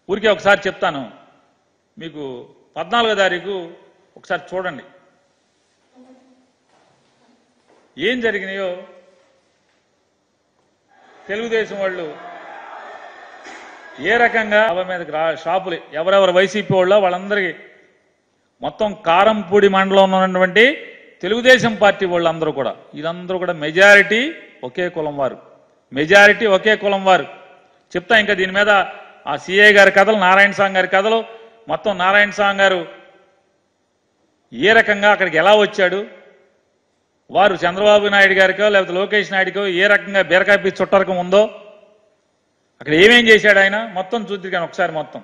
ఊరికే ఒకసారి చెప్తాను మీకు 14వ తారీఖు ఒకసారి చూడండి ఏం జరిగినాయో తెలుగుదేశం వాళ్ళు ఏ రకంగా మీదకి షాపులు ఎవరెవరు వైసీపీ వాళ్ళో వాళ్ళందరికీ మొత్తం కారంపూడి మండలంలో ఉన్నటువంటి తెలుగుదేశం పార్టీ వాళ్ళందరూ కూడా ఇదందరూ కూడా మెజారిటీ ఒకే కులం వారు చెప్తా ఇంకా దీని మీద ఆ సిఐ గారి కథలు నారాయణ స్వామి గారి కథలు మొత్తం నారాయణ స్వామి గారు ఏ రకంగా అక్కడికి ఎలా వచ్చాడు వారు చంద్రబాబు నాయుడు గారికో లేకపోతే లోకేష్ నాయుడుకో ఏ రకంగా బీరకాయ చుట్టరకం ఉందో అక్కడ ఏమేం చేశాడు ఆయన మొత్తం చూద్దాం ఒకసారి మొత్తం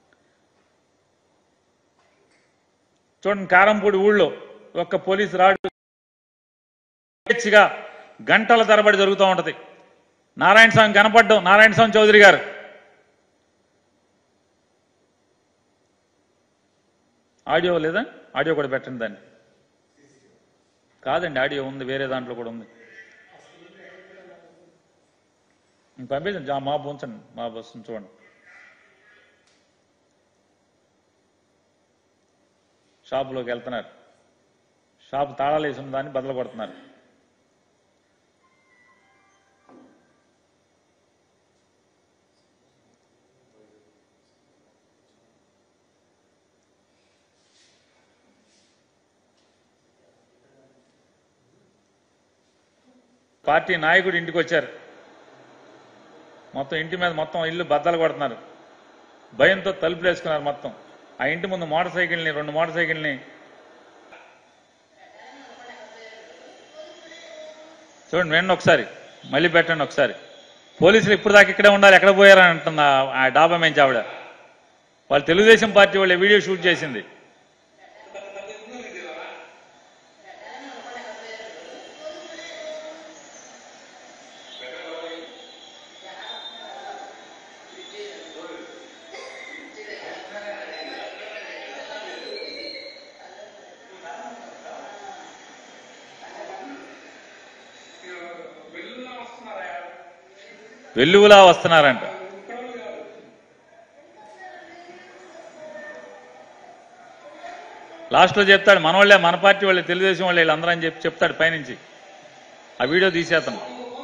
చూడండి కారంపూడి ఊళ్ళో ఒక్క పోలీసు రాడు గంటల తరబడి జరుగుతూ ఉంటది నారాయణ స్వామి కనపడ్డం నారాయణ స్వామి చౌదరి గారు ఆడియో లేదా ఆడియో కూడా పెట్టండి దాన్ని కాదండి ఆడియో ఉంది వేరే దాంట్లో కూడా ఉంది పంపించండి మా ఉంచండి మా బస్సును చూడండి షాపులోకి వెళ్తున్నారు షాపు తాళాలు వేసిన దాన్ని బదులు కొడుతున్నారు పార్టీ నాయకుడు ఇంటికి వచ్చారు మొత్తం ఇంటి మీద మొత్తం ఇల్లు బద్దలు కొడుతున్నారు భయంతో తలుపులు వేసుకున్నారు మొత్తం ఆ ఇంటి ముందు మోటార్ సైకిల్ని 2 మోటార్ సైకిల్ని చూడండి వెండి ఒకసారి మళ్ళీ పెట్టండి ఒకసారి పోలీసులు ఇప్పుడు దాకా ఇక్కడే ఉండాలి ఎక్కడ పోయారని అంటుంది ఆ డాబా మేంచి ఆవిడ వాళ్ళు తెలుగుదేశం పార్టీ వాళ్ళ వీడియో షూట్ చేసింది వెల్లువలా వస్తున్నారంట లాస్ట్లో చెప్తాడు మనోళ్ళే మన పార్టీ వాళ్ళే తెలుగుదేశం వాళ్ళే వీళ్ళందరూ అని చెప్తాడు పైనుంచి ఆ వీడియో తీసేస్తాం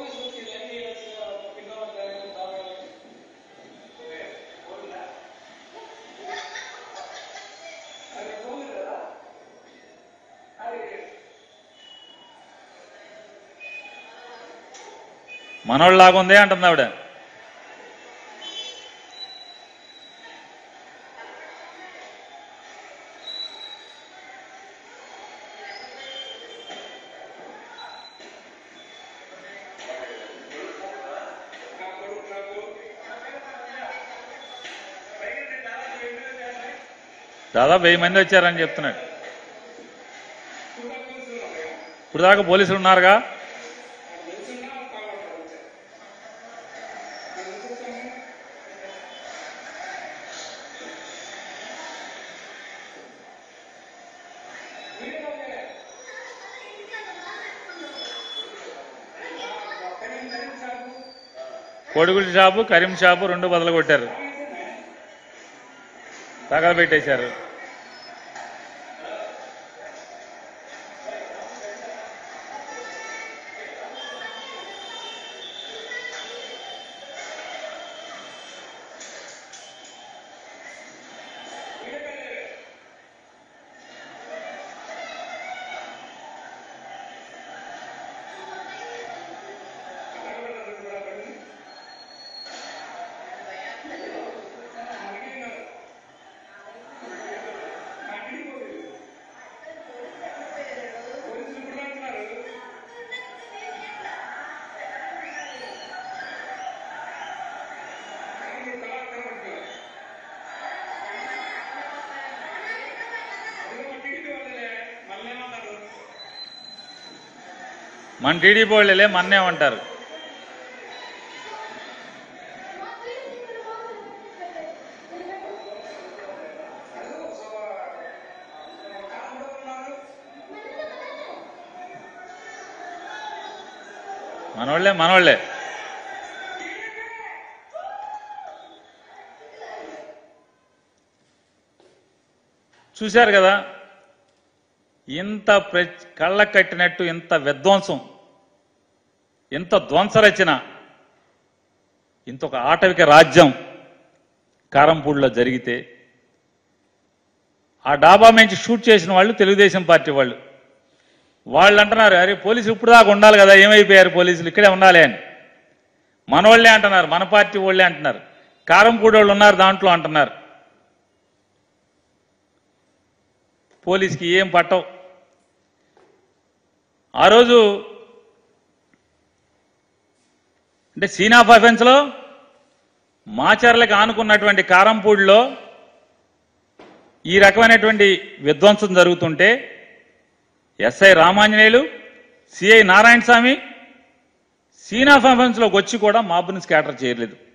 మనోళ్ళలాగా ఉందే అంటుంది ఆవిడ దాదాపు 1000 మంది వచ్చారని చెప్తున్నాడు ఇప్పుడు దాకా పోలీసులు ఉన్నారుగా కోడిగుడి షాపు కరీం షాపు 2 బదులు కొట్టారు తగలబెట్టేశారు మన టీడీపీ వాళ్ళే మన్నేమంటారు మనోళ్ళే చూశారు కదా, ఇంత కళ్ళకు కట్టినట్టు ఇంత విధ్వంసం, ఇంత ధ్వంసరచన, ఇంతొక ఆటవిక రాజ్యం కారంపూడిలో జరిగితే ఆ డాబా నుంచి షూట్ చేసిన వాళ్ళు తెలుగుదేశం పార్టీ వాళ్ళు అంటున్నారు, అరే పోలీసులు ఇప్పుడు దాకా ఉండాలి కదా, ఏమైపోయారు పోలీసులు, ఇక్కడే ఉండాలి అని. మన వాళ్ళే అంటున్నారు, మన పార్టీ వాళ్ళే అంటున్నారు, కారంపూడి వాళ్ళు ఉన్నారు దాంట్లో అంటున్నారు. పోలీసుకి ఏం పట్టవు. ఆ రోజు అంటే సీన్ ఆఫ్ అఫెన్స్లో మాచర్లకు ఆనుకున్నటువంటి కారంపూడిలో ఈ రకమైనటువంటి విధ్వంసం జరుగుతుంటే SI Ramanjaneyulu, CI Narayana Swamy scene of అఫెన్స్లోకి వచ్చి కూడా మాబ్ని స్కాటర్ చేయలేదు.